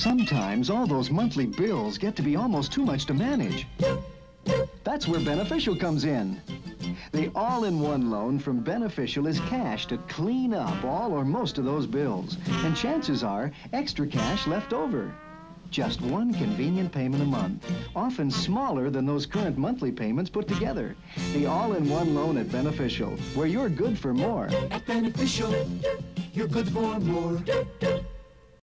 Sometimes all those monthly bills get to be almost too much to manage. That's where Beneficial comes in. The all-in-one loan from Beneficial is cash to clean up all or most of those bills. And chances are, extra cash left over. Just one convenient payment a month, often smaller than those current monthly payments put together. The all-in-one loan at Beneficial, where you're good for more. At Beneficial, you're good for more.